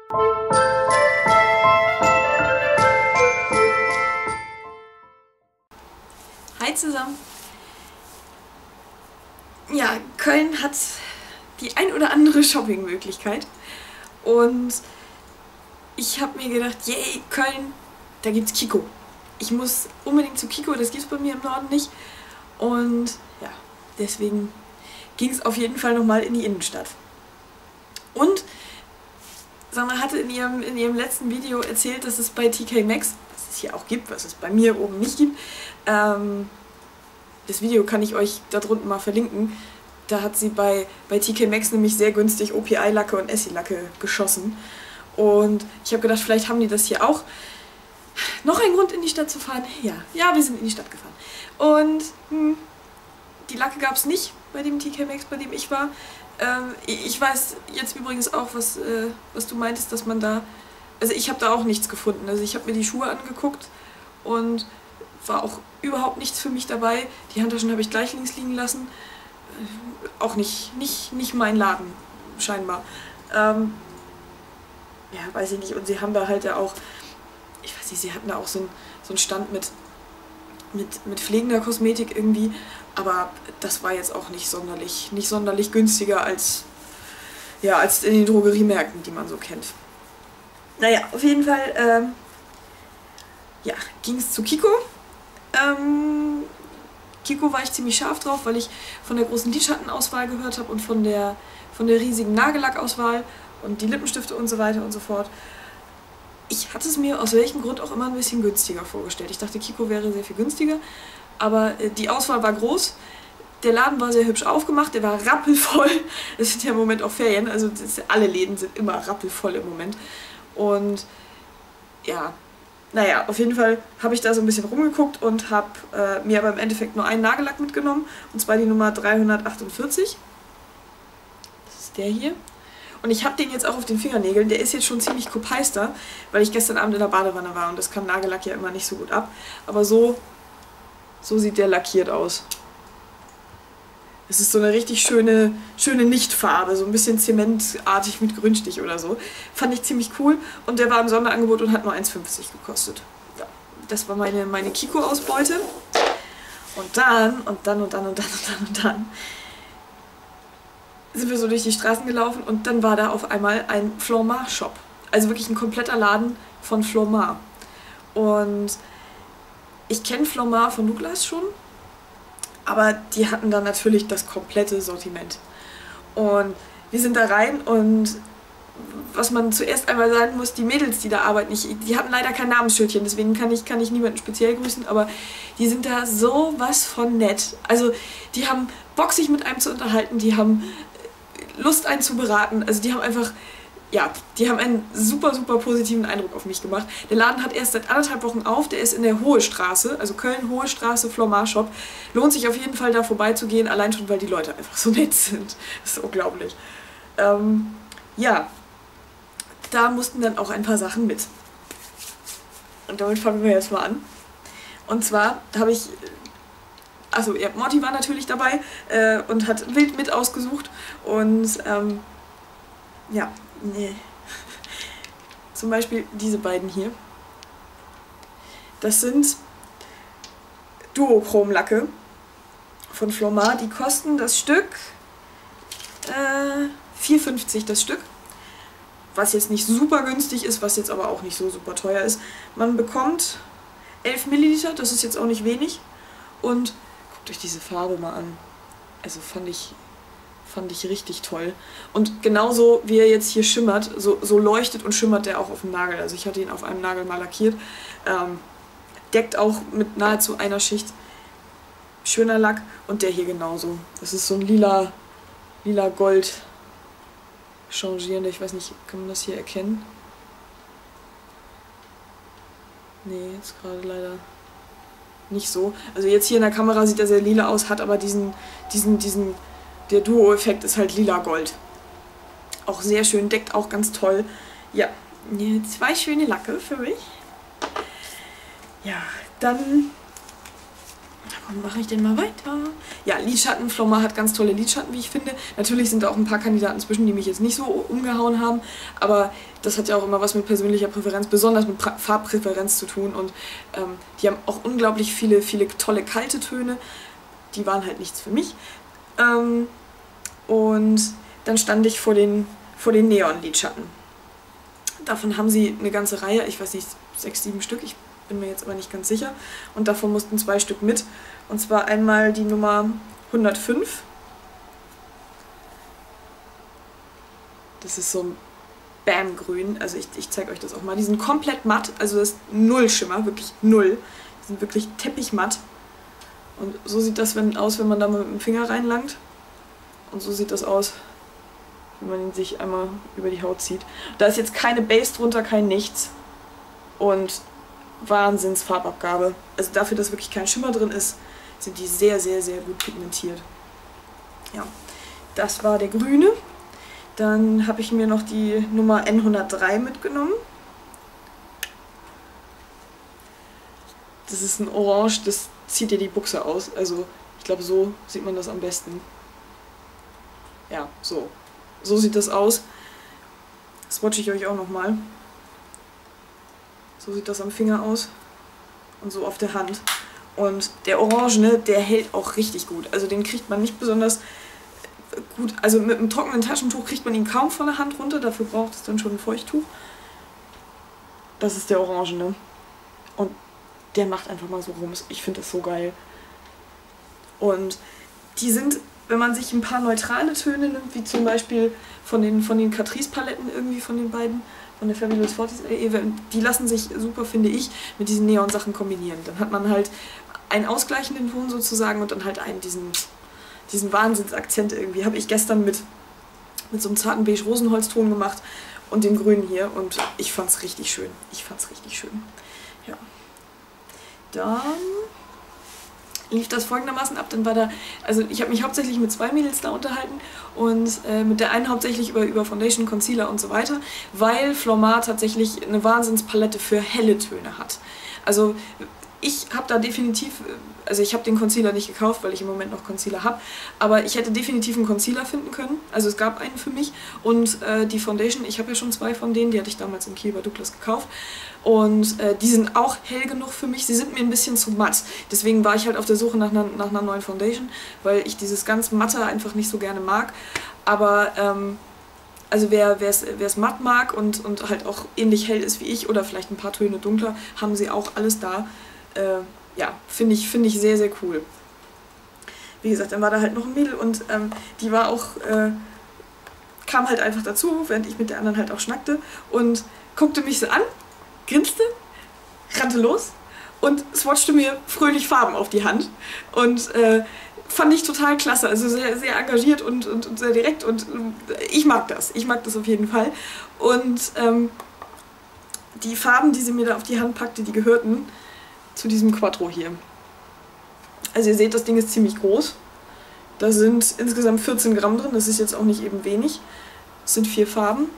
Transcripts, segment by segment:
Hi zusammen! Ja, Köln hat die ein oder andere Shoppingmöglichkeit und ich habe mir gedacht, yay, Köln, da gibt's Kiko. Ich muss unbedingt zu Kiko, das gibt's bei mir im Norden nicht und ja, deswegen ging es auf jeden Fall nochmal in die Innenstadt. Und Sandra hatte in ihrem letzten Video erzählt, dass es bei TK Maxx, was es hier auch gibt, was es bei mir oben nicht gibt, das Video kann ich euch da drunten mal verlinken. Da hat sie bei TK Maxx nämlich sehr günstig OPI-Lacke und Essie-Lacke geschossen. Und ich habe gedacht, vielleicht haben die das hier auch. Noch ein Grund, in die Stadt zu fahren? Ja, wir sind in die Stadt gefahren. Und die Lacke gab es nicht bei dem TK Maxx, bei dem ich war. Ich weiß jetzt übrigens auch, was du meintest, dass man da... Also ich habe da auch nichts gefunden. Also ich habe mir die Schuhe angeguckt und war auch überhaupt nichts für mich dabei. Die Handtaschen habe ich gleich links liegen lassen. Auch nicht mein Laden, scheinbar. Ja, weiß ich nicht. Und sie haben da halt ja auch, ich weiß nicht, sie hatten da auch so einen Stand mit pflegender Kosmetik irgendwie. Aber das war jetzt auch nicht sonderlich günstiger als in den Drogeriemärkten, die man so kennt. Naja, auf jeden Fall ja, ging es zu Kiko. Kiko war ich ziemlich scharf drauf, weil ich von der großen Lidschattenauswahl gehört habe und von der riesigen Nagellackauswahl und die Lippenstifte und so weiter und so fort. Ich hatte es mir aus welchem Grund auch immer ein bisschen günstiger vorgestellt. Ich dachte, Kiko wäre sehr viel günstiger, aber die Auswahl war groß. Der Laden war sehr hübsch aufgemacht, der war rappelvoll. Es sind ja im Moment auch Ferien, also alle Läden sind immer rappelvoll im Moment. Und ja, naja, auf jeden Fall habe ich da so ein bisschen rumgeguckt und habe mir aber im Endeffekt nur einen Nagellack mitgenommen, und zwar die Nummer 348. Das ist der hier. Und ich habe den jetzt auch auf den Fingernägeln, der ist jetzt schon ziemlich kopeister, weil ich gestern Abend in der Badewanne war und das kann Nagellack ja immer nicht so gut ab. Aber so sieht der lackiert aus. Es ist so eine richtig schöne Nichtfarbe, so ein bisschen zementartig mit Grünstich oder so. Fand ich ziemlich cool und der war im Sonderangebot und hat nur 1,50 gekostet. Ja, das war meine Kiko-Ausbeute. Und dann sind wir so durch die Straßen gelaufen und dann war da auf einmal ein Flormar-Shop. Also wirklich ein kompletter Laden von Flormar. Und ich kenne Flormar von Douglas schon. Aber die hatten dann natürlich das komplette Sortiment. Und wir sind da rein und was man zuerst einmal sagen muss, die Mädels, die da arbeiten, die hatten leider kein Namensschildchen, deswegen kann ich niemanden speziell grüßen, aber die sind da sowas von nett. Also die haben Bock, sich mit einem zu unterhalten, die haben Lust, einen zu beraten, also die haben einfach... Ja, die haben einen super positiven Eindruck auf mich gemacht. Der Laden hat erst seit 1,5 Wochen auf, der ist in der Hohe Straße, also Köln-Hohe Straße, Flormar Shop. Lohnt sich auf jeden Fall da vorbeizugehen, allein schon, weil die Leute einfach so nett sind. Das ist unglaublich. Ja, da mussten dann auch ein paar Sachen mit. Und damit fangen wir jetzt mal an. Und zwar habe ich... Also ja, Morty war natürlich dabei und hat wild mit ausgesucht und ja, nee. Zum Beispiel diese beiden hier. Das sind Duochromlacke von Flormar. Die kosten das Stück 4,50 das Stück. Was jetzt nicht super günstig ist, was jetzt aber auch nicht so super teuer ist. Man bekommt 11 Milliliter, das ist jetzt auch nicht wenig. Und guckt euch diese Farbe mal an. Also fand ich richtig toll. Und genauso wie er jetzt hier schimmert, so leuchtet und schimmert der auch auf dem Nagel. Also ich hatte ihn auf einem Nagel mal lackiert. Deckt auch mit nahezu einer Schicht. Schöner Lack. Und der hier genauso. Das ist so ein lila Gold changierender. Ich weiß nicht, kann man das hier erkennen? Nee, jetzt gerade leider nicht so. Also jetzt hier in der Kamera sieht er sehr lila aus, hat aber der Duo-Effekt ist halt lila-gold. Auch sehr schön, deckt auch ganz toll. Ja, 2 schöne Lacke für mich. Ja, dann Und mache ich denn mal weiter? Ja, Lidschatten. Flormar hat ganz tolle Lidschatten, wie ich finde. Natürlich sind da auch ein paar Kandidaten zwischen, die mich jetzt nicht so umgehauen haben. Aber das hat ja auch immer was mit persönlicher Präferenz, besonders mit Farbpräferenz zu tun. Und die haben auch unglaublich viele tolle kalte Töne. Die waren halt nichts für mich. Und dann stand ich vor den Neon-Lidschatten. Davon haben sie eine ganze Reihe, ich weiß nicht, 6, 7 Stück. Ich bin mir jetzt aber nicht ganz sicher. Und davon mussten 2 Stück mit. Und zwar einmal die Nummer 105. Das ist so ein Bam-Grün. Also ich zeige euch das auch mal. Die sind komplett matt. Also das ist null Schimmer. Wirklich null. Die sind wirklich teppichmatt. Und so sieht das aus, wenn man da mit dem Finger reinlangt. Und so sieht das aus, wenn man ihn sich einmal über die Haut zieht. Da ist jetzt keine Base drunter, kein nichts. Und Wahnsinns Farbabgabe. Also dafür, dass wirklich kein Schimmer drin ist, sind die sehr gut pigmentiert. Ja, das war der grüne. Dann habe ich mir noch die Nummer N103 mitgenommen. Das ist ein Orange, das zieht dir die Buchse aus. Also ich glaube, so sieht man das am besten. Ja, so. So sieht das aus. Das swatche ich euch auch nochmal. So sieht das am Finger aus. Und so auf der Hand. Und der Orangene, der hält auch richtig gut. Also den kriegt man nicht besonders gut. Also mit einem trockenen Taschentuch kriegt man ihn kaum von der Hand runter. Dafür braucht es dann schon ein Feuchttuch. Das ist der Orangene. Und der macht einfach mal so Rums. Ich finde das so geil. Und die sind, wenn man sich ein paar neutrale Töne nimmt, wie zum Beispiel von den Catrice-Paletten irgendwie von den beiden, von der Fabulous 40s, die lassen sich super, finde ich, mit diesen Neon-Sachen kombinieren. Dann hat man halt einen ausgleichenden Ton sozusagen und dann halt diesen Wahnsinnsakzent irgendwie. Habe ich gestern mit so einem zarten Beige-Rosenholzton gemacht und dem Grünen hier und ich fand's richtig schön. Ja. Dann lief das folgendermaßen ab, dann war da, also ich habe mich hauptsächlich mit 2 Mädels da unterhalten und mit der einen hauptsächlich über Foundation, Concealer und so weiter, weil Flormar tatsächlich eine Wahnsinnspalette für helle Töne hat. Also ich habe da definitiv, also ich habe den Concealer nicht gekauft, weil ich im Moment noch Concealer habe, aber ich hätte definitiv einen Concealer finden können, also es gab einen für mich und die Foundation, ich habe ja schon 2 von denen, die hatte ich damals in Kiel bei Douglas gekauft und die sind auch hell genug für mich, sie sind mir ein bisschen zu matt, deswegen war ich halt auf der Suche nach einer neuen Foundation, weil ich dieses ganz Matte einfach nicht so gerne mag, aber also wer es matt mag und halt auch ähnlich hell ist wie ich oder vielleicht ein paar Töne dunkler, haben sie auch alles da. Ja, finde ich sehr cool. Wie gesagt, dann war da halt noch ein Mädel und die war auch, kam halt einfach dazu, während ich mit der anderen halt auch schnackte und guckte mich so an, grinste, rannte los und swatchte mir fröhlich Farben auf die Hand und fand ich total klasse, also sehr engagiert und sehr direkt und ich mag das auf jeden Fall und die Farben, die sie mir da auf die Hand packte, die gehörten zu diesem Quattro hier. Also ihr seht, das Ding ist ziemlich groß. Da sind insgesamt 14 Gramm drin, das ist jetzt auch nicht eben wenig. Es sind 4 Farben.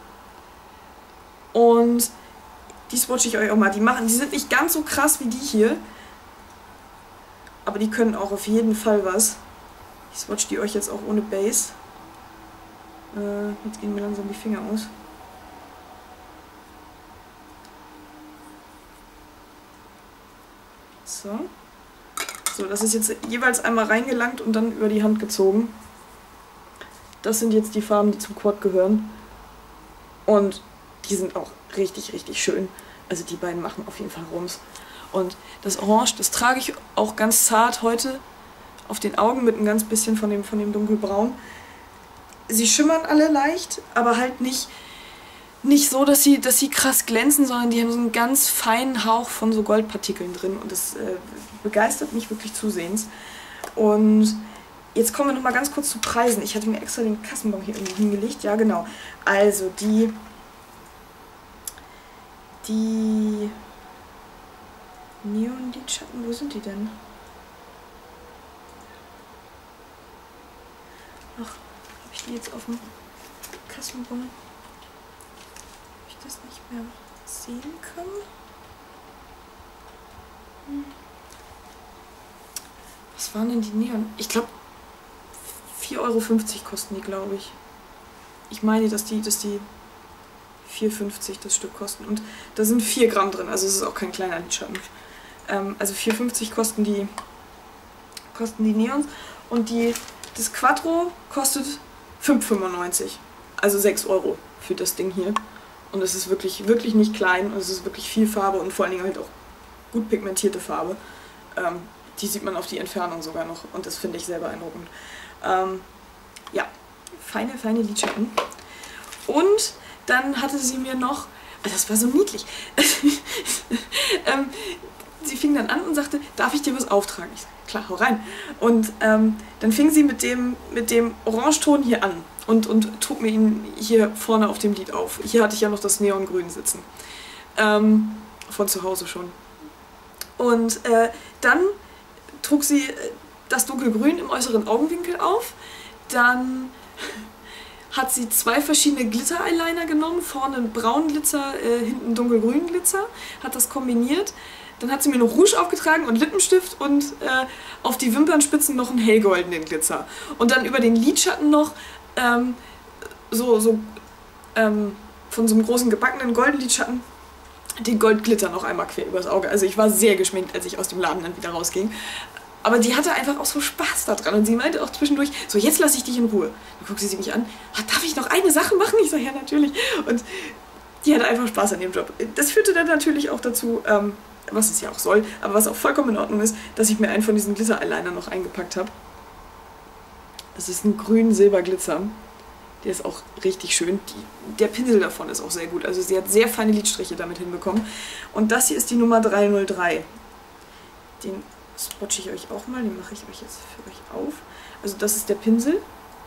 Und die swatche ich euch auch mal. Die sind nicht ganz so krass wie die hier. Aber die können auch auf jeden Fall was. Ich swatche die euch jetzt auch ohne Base. Jetzt gehen mir langsam die Finger aus. So, das ist jetzt jeweils einmal reingelangt und dann über die Hand gezogen. Das sind jetzt die Farben, die zum Quad gehören. Und die sind auch richtig schön. Also die beiden machen auf jeden Fall Rums. Und das Orange, das trage ich auch ganz zart heute auf den Augen mit ein ganz bisschen von dem Dunkelbraun. Sie schimmern alle leicht, aber halt nicht so, dass sie krass glänzen, sondern die haben so einen ganz feinen Hauch von so Goldpartikeln drin und das begeistert mich wirklich zusehends. Und jetzt kommen wir noch mal ganz kurz zu Preisen. Ich hatte mir extra den Kassenbon hier irgendwo hingelegt. Ja, genau. Also die Neon-Lidschatten, wo sind die denn? Ach, habe ich die jetzt auf dem Kassenbon? Das nicht mehr sehen können. waren denn die Neon? Ich glaube 4,50 € kosten die, glaube ich. Ich meine, dass die 4,50 das Stück kosten. Und da sind 4 Gramm drin, also es ist auch kein kleiner Lidschatten. Also 4,50 kosten die Neons. Und das Quattro kostet 5,95 €. Also 6 € für das Ding hier. Und es ist wirklich, wirklich nicht klein. Und es ist wirklich viel Farbe und vor allen Dingen halt auch gut pigmentierte Farbe. Die sieht man auf die Entfernung sogar noch. Und das finde ich sehr beeindruckend. Ja, feine, feine Lidschatten. Und dann hatte sie mir noch, das war so niedlich, sie fing dann an und sagte, darf ich dir was auftragen? Ich sage, klar, hau rein. Und dann fing sie mit dem Orangeton hier an und trug mir ihn hier vorne auf dem Lid auf. Hier hatte ich ja noch das Neongrün sitzen. Von zu Hause schon. Und dann trug sie das Dunkelgrün im äußeren Augenwinkel auf. Dann hat sie 2 verschiedene Glitter-Eyeliner genommen, vorne einen braunen Glitzer, hinten dunkelgrünen Glitzer, hat das kombiniert. Dann hat sie mir noch Rouge aufgetragen und Lippenstift und auf die Wimpernspitzen noch einen hellgoldenen Glitzer. Und dann über den Lidschatten noch von so einem großen gebackenen goldenen Lidschatten den Goldglitter noch einmal quer übers Auge. Also ich war sehr geschminkt, als ich aus dem Laden dann wieder rausging. Aber die hatte einfach auch so Spaß daran und sie meinte auch zwischendurch, so jetzt lasse ich dich in Ruhe. Dann guckte sie mich an, darf ich noch eine Sache machen? Ich sage, ja natürlich. Und die hatte einfach Spaß an dem Job. Das führte dann natürlich auch dazu, was es ja auch soll, aber was auch vollkommen in Ordnung ist, dass ich mir einen von diesen Glitter-Eyeliner noch eingepackt habe. Das ist ein grün-silber-Glitzer. Der ist auch richtig schön. Der Pinsel davon ist auch sehr gut. Also sie hat sehr feine Lidstriche damit hinbekommen. Und das hier ist die Nummer 303. Den swatche ich euch auch mal. Den mache ich euch jetzt für euch auf. Also das ist der Pinsel.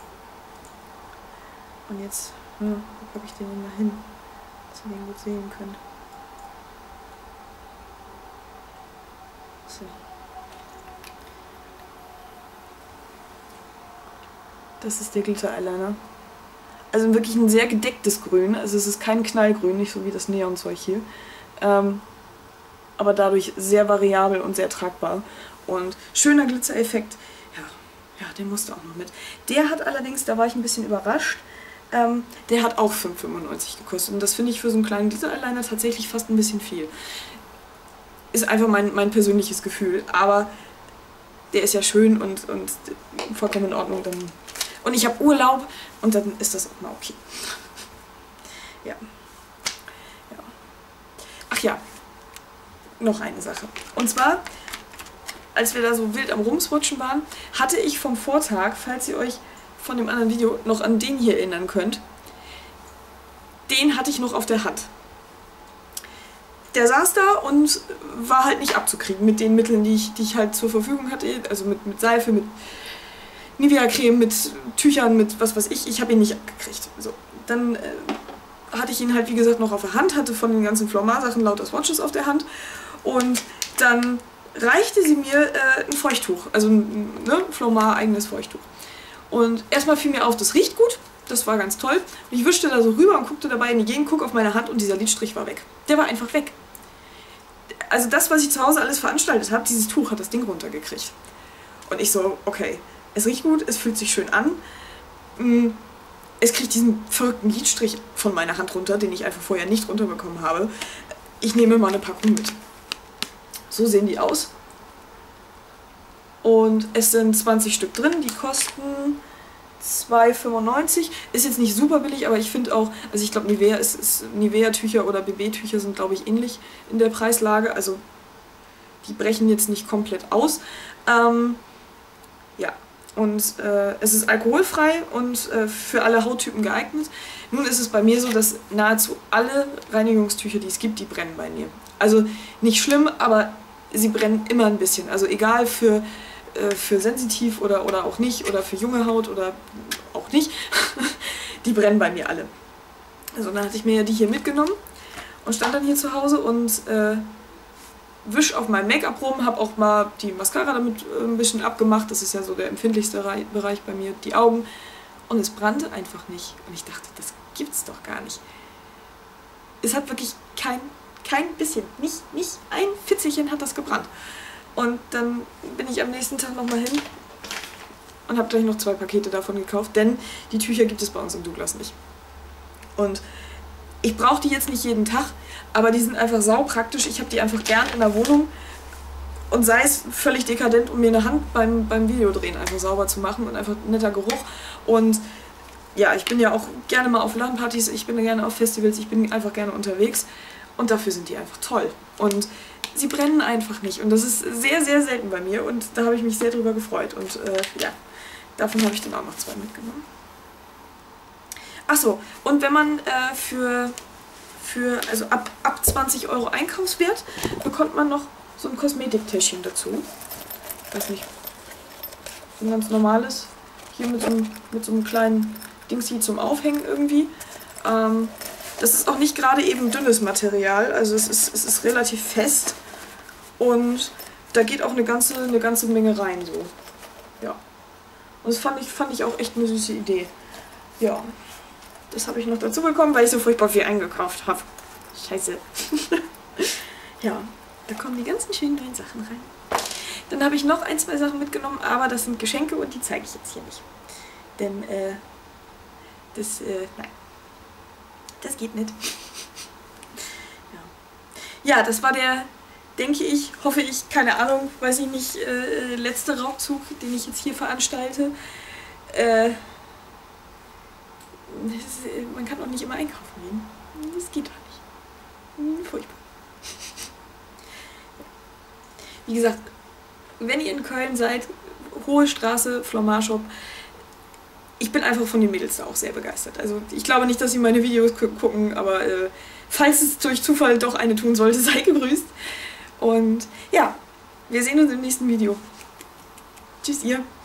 Und jetzt, wo packe ich den denn mal hin, dass ihr den gut sehen könnt. So. Das ist der Glitter-Eyeliner. Also wirklich ein sehr gedecktes Grün. Also es ist kein Knallgrün, nicht so wie das Neonzeug hier. Aber dadurch sehr variabel und sehr tragbar. Und schöner Glitzereffekt. Ja, den musste auch noch mit. Der hat allerdings, da war ich ein bisschen überrascht, der hat auch 5,95 € gekostet. Und das finde ich für so einen kleinen Glitter-Eyeliner tatsächlich fast ein bisschen viel. Ist einfach mein persönliches Gefühl. Aber der ist ja schön und vollkommen in Ordnung. Und ich habe Urlaub und dann ist das auch mal okay. Ja. Ach ja, noch eine Sache. Und zwar, als wir da so wild am Rumswatchen waren, hatte ich vom Vortag, falls ihr euch von dem anderen Video noch an den hier erinnern könnt, den hatte ich noch auf der Hand. Der saß da und war halt nicht abzukriegen mit den Mitteln, die ich halt zur Verfügung hatte. Also mit Seife, mit Nivea-Creme, mit Tüchern, mit was weiß ich. Ich habe ihn nicht abgekriegt. So, dann hatte ich ihn halt, wie gesagt, noch auf der Hand, hatte von den ganzen Flormar-Sachen lauter Swatches auf der Hand. Und dann reichte sie mir ein Feuchttuch, also ein Flormar eigenes Feuchttuch. Und erstmal fiel mir auf, das riecht gut, das war ganz toll. Und ich wischte da so rüber und guckte dabei in die Gegend, guck auf meine Hand und dieser Lidstrich war weg. Der war einfach weg. Also das, was ich zu Hause alles veranstaltet habe, dieses Tuch hat das Ding runtergekriegt. Und ich so, okay, es riecht gut, es fühlt sich schön an. Es kriegt diesen verrückten Lidstrich von meiner Hand runter, den ich einfach vorher nicht runterbekommen habe. Ich nehme mal eine Packung mit. So sehen die aus. Und es sind 20 Stück drin, die kosten 2,95 €. Ist jetzt nicht super billig, aber ich finde auch, also ich glaube Nivea-Tücher oder BB-Tücher sind, glaube ich, ähnlich in der Preislage. Also die brechen jetzt nicht komplett aus. Ja, und es ist alkoholfrei und für alle Hauttypen geeignet. Nun ist es bei mir so, dass nahezu alle Reinigungstücher, die es gibt, die brennen bei mir. Also nicht schlimm, aber sie brennen immer ein bisschen. Also egal für sensitiv oder auch nicht, oder für junge Haut oder auch nicht, die brennen bei mir alle. Also dann hatte ich mir ja die hier mitgenommen und stand dann hier zu Hause und wisch auf meinem Make-up rum, habe auch mal die Mascara damit ein bisschen abgemacht, das ist ja so der empfindlichste Bereich bei mir, die Augen, und es brannte einfach nicht. Und ich dachte, das gibt's doch gar nicht. Es hat wirklich kein bisschen, nicht ein Fitzelchen hat das gebrannt. Und dann bin ich am nächsten Tag nochmal hin und habe gleich noch 2 Pakete davon gekauft, denn die Tücher gibt es bei uns im Douglas nicht. Und ich brauche die jetzt nicht jeden Tag, aber die sind einfach saupraktisch. Ich habe die einfach gern in der Wohnung und sei es völlig dekadent, um mir eine Hand beim Videodrehen einfach sauber zu machen und einfach ein netter Geruch. Und ja, ich bin ja auch gerne mal auf LAN-Partys, ich bin gerne auf Festivals, ich bin einfach gerne unterwegs und dafür sind die einfach toll. Und sie brennen einfach nicht und das ist sehr, sehr selten bei mir und da habe ich mich sehr drüber gefreut und ja, davon habe ich dann auch noch 2 mitgenommen. Achso, und wenn man also ab 20 € Einkaufswert bekommt man noch so ein Kosmetiktäschchen dazu. Ich weiß nicht, so ein ganz normales, hier mit so einem kleinen Dingsi zum Aufhängen irgendwie. Das ist auch nicht gerade eben dünnes Material, also es ist relativ fest und da geht auch eine ganze Menge rein so. Ja. Und das fand ich auch echt eine süße Idee. Ja. Das habe ich noch dazu bekommen, weil ich so furchtbar viel eingekauft habe. Scheiße. Ja, da kommen die ganzen schönen neuen Sachen rein. Dann habe ich noch 1, 2 Sachen mitgenommen, aber das sind Geschenke und die zeige ich jetzt hier nicht. Denn, nein. Das geht nicht. Ja, das war der, denke ich, hoffe ich, keine Ahnung, weiß ich nicht, letzte Raubzug, den ich jetzt hier veranstalte. Man kann auch nicht immer einkaufen gehen. Das geht doch nicht. Furchtbar. Wie gesagt, wenn ihr in Köln seid, Hohe Straße, Flormar Shop, ich bin einfach von den Mädels da auch sehr begeistert. Also ich glaube nicht, dass sie meine Videos gucken, aber falls es durch Zufall doch eine tun sollte, sei gegrüßt. Und ja, wir sehen uns im nächsten Video. Tschüss ihr.